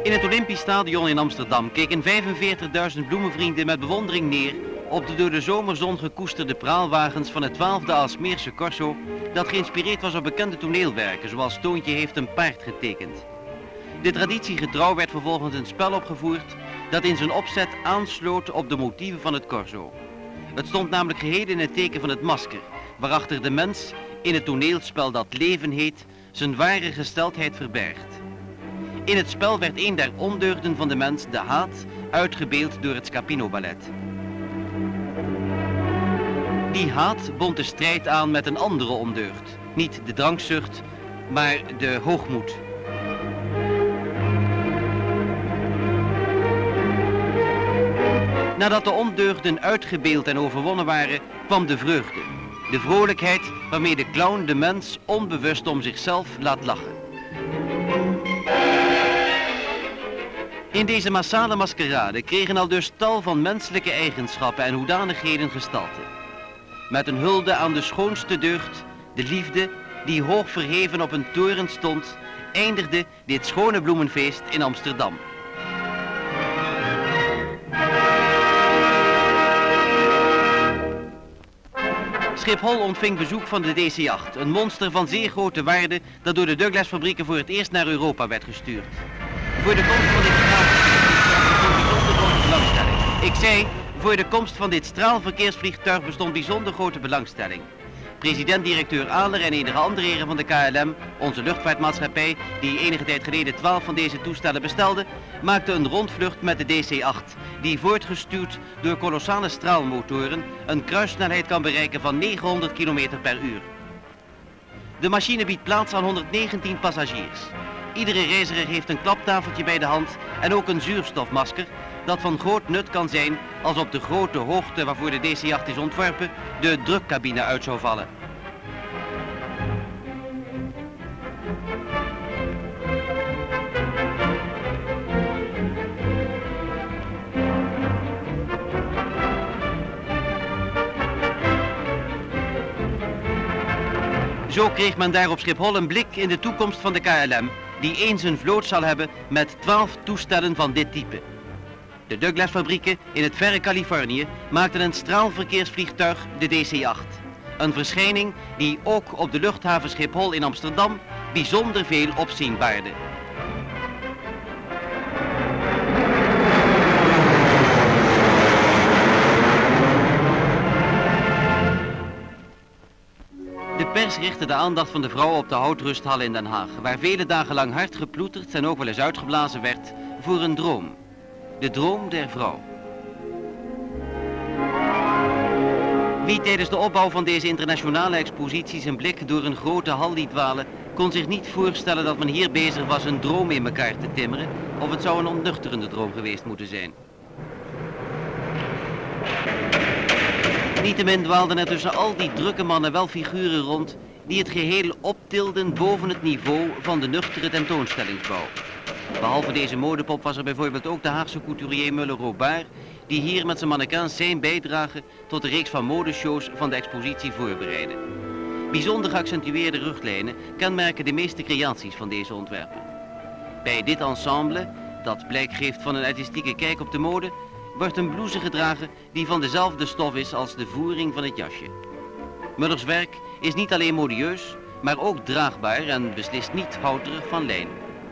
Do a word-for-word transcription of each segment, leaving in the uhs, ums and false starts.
In het Olympisch Stadion in Amsterdam keken vijfenveertigduizend bloemenvrienden met bewondering neer op de door de zomerzon gekoesterde praalwagens van het twaalfde Aalsmeerse corso, dat geïnspireerd was op bekende toneelwerken, zoals Toontje heeft een paard getekend. De traditiegetrouw werd vervolgens een spel opgevoerd dat in zijn opzet aansloot op de motieven van het corso. Het stond namelijk geheel in het teken van het masker, waarachter de mens in het toneelspel dat leven heet, zijn ware gesteldheid verbergt. In het spel werd een der ondeugden van de mens, de haat, uitgebeeld door het Scapino-ballet. Die haat bond de strijd aan met een andere ondeugd. Niet de drankzucht, maar de hoogmoed. Nadat de ondeugden uitgebeeld en overwonnen waren, kwam de vreugde. De vrolijkheid waarmee de clown de mens onbewust om zichzelf laat lachen. In deze massale maskerade kregen al dus tal van menselijke eigenschappen en hoedanigheden gestalte. Met een hulde aan de schoonste deugd, de liefde, die hoog verheven op een toren stond, eindigde dit schone bloemenfeest in Amsterdam. Schiphol ontving bezoek van de D C acht, een monster van zeer grote waarde dat door de Douglas-fabrieken voor het eerst naar Europa werd gestuurd. Voor de komst van dit straalverkeersvliegtuig bestond bijzonder grote belangstelling. Ik zei, voor de komst van dit straalverkeersvliegtuig bestond bijzonder grote belangstelling. President-directeur Ahler en enige andere heren van de K L M, onze luchtvaartmaatschappij, die enige tijd geleden twaalf van deze toestellen bestelde, maakten een rondvlucht met de D C acht, die voortgestuwd door kolossale straalmotoren een kruissnelheid kan bereiken van negenhonderd kilometer per uur. De machine biedt plaats aan honderdnegentien passagiers. Iedere reiziger heeft een klaptafeltje bij de hand en ook een zuurstofmasker dat van groot nut kan zijn als op de grote hoogte waarvoor de D C acht is ontworpen de drukcabine uit zou vallen. Zo kreeg men daar op Schiphol een blik in de toekomst van de K L M, die eens een vloot zal hebben met twaalf toestellen van dit type. De Douglas-fabrieken in het verre Californië maakten een straalverkeersvliegtuig, de D C acht. Een verschijning die ook op de luchthaven Schiphol in Amsterdam bijzonder veel opzien baarde. De pers richtte de aandacht van de vrouwen op de houtrusthal in Den Haag, waar vele dagen lang hard geploeterd en ook wel eens uitgeblazen werd voor een droom. De droom der vrouw. Wie tijdens de opbouw van deze internationale expositie zijn blik door een grote hal liet dwalen, kon zich niet voorstellen dat men hier bezig was een droom in elkaar te timmeren, of het zou een ontnuchterende droom geweest moeten zijn. Niettemin dwaalden er tussen al die drukke mannen wel figuren rond die het geheel optilden boven het niveau van de nuchtere tentoonstellingsbouw. Behalve deze modepop was er bijvoorbeeld ook de Haagse couturier Muller-Robert, die hier met zijn mannequins zijn bijdrage tot de reeks van modeshows van de expositie voorbereidde. Bijzonder geaccentueerde ruglijnen kenmerken de meeste creaties van deze ontwerper. Bij dit ensemble, dat blijk geeft van een artistieke kijk op de mode, wordt een blouse gedragen die van dezelfde stof is als de voering van het jasje. Mullers werk is niet alleen modieus, maar ook draagbaar en beslist niet houterig van lijn.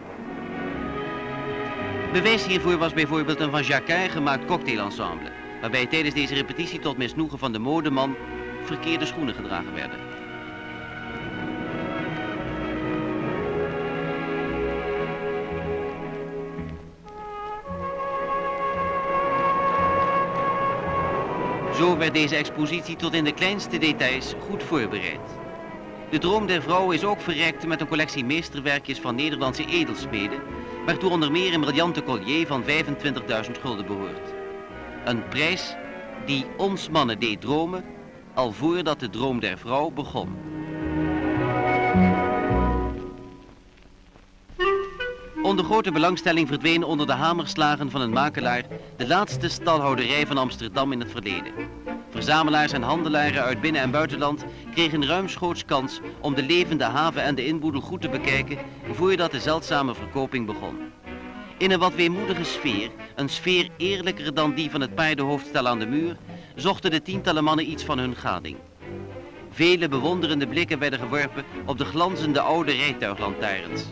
Bewijs hiervoor was bijvoorbeeld een van Jacquard gemaakt cocktailensemble, waarbij tijdens deze repetitie tot misnoegen van de modeman verkeerde schoenen gedragen werden. Zo werd deze expositie tot in de kleinste details goed voorbereid. De droom der vrouw is ook verrijkt met een collectie meesterwerkjes van Nederlandse edelsmeden, waartoe onder meer een briljante collier van vijfentwintigduizend gulden behoort. Een prijs die ons mannen deed dromen, al voordat de droom der vrouw begon. Onder grote belangstelling verdween onder de hamerslagen van een makelaar de laatste stalhouderij van Amsterdam in het verleden. Verzamelaars en handelaren uit binnen- en buitenland kregen ruimschoots kans om de levende haven en de inboedel goed te bekijken voordat de zeldzame verkoping begon. In een wat weemoedige sfeer, een sfeer eerlijker dan die van het paardenhoofdstel aan de muur, zochten de tientallen mannen iets van hun gading. Vele bewonderende blikken werden geworpen op de glanzende oude rijtuiglantaarns.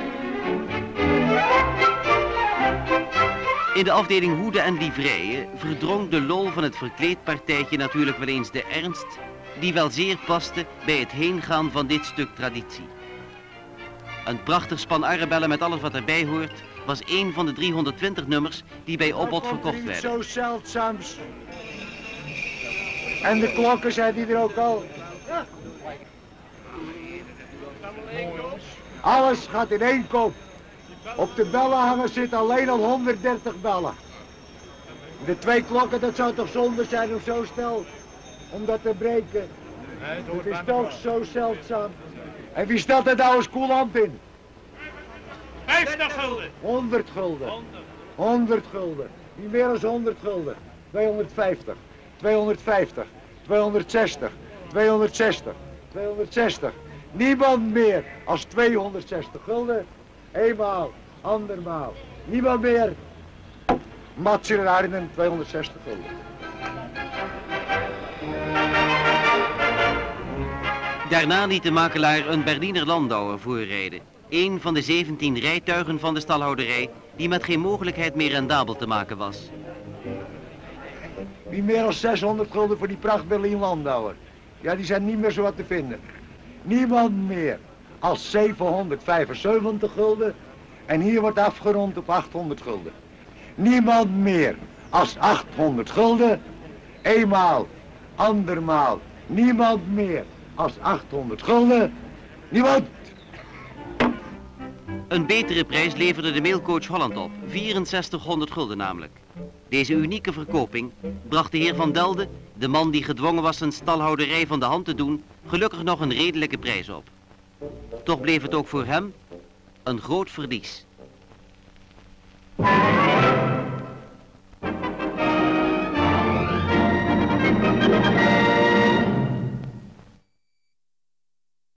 In de afdeling hoeden en livreien verdrong de lol van het verkleedpartijtje natuurlijk wel eens de ernst die wel zeer paste bij het heengaan van dit stuk traditie. Een prachtig span arrebellen met alles wat erbij hoort was een van de driehonderdtwintig nummers die bij opbod verkocht werden. Zo zeldzaams. En de klokken zijn die er ook al. Ja. Alles gaat in één kop. Op de bellen hangen zitten alleen al honderddertig bellen. De twee klokken, dat zou toch zonde zijn om zo snel om dat te breken. Het is toch zo zeldzaam. En wie stelt er nou als coulant in? vijftig gulden. honderd gulden. honderd gulden. Niet meer dan honderd gulden. tweehonderdvijftig. tweehonderdvijftig. tweehonderdzestig. tweehonderdzestig. tweehonderdzestig. Niemand meer als tweehonderdzestig gulden. Eenmaal, andermaal. Niemand meer. Mats in Arnhem, tweehonderdzestig gulden. Daarna liet de makelaar een Berliner Landauer voorrijden. Een van de zeventien rijtuigen van de stalhouderij die met geen mogelijkheid meer rendabel te maken was. Wie meer dan zeshonderd gulden voor die pracht Berlin Landauer. Ja, die zijn niet meer zo wat te vinden. Niemand meer als zevenhonderdvijfenzeventig gulden. En hier wordt afgerond op achthonderd gulden. Niemand meer als achthonderd gulden. Eenmaal, andermaal. Niemand meer als achthonderd gulden. Niemand. Een betere prijs leverde de mailcoach Holland op, vierenzestighonderd gulden namelijk. Deze unieke verkoping bracht de heer Van Delden, de man die gedwongen was zijn stalhouderij van de hand te doen, gelukkig nog een redelijke prijs op. Toch bleef het ook voor hem een groot verlies.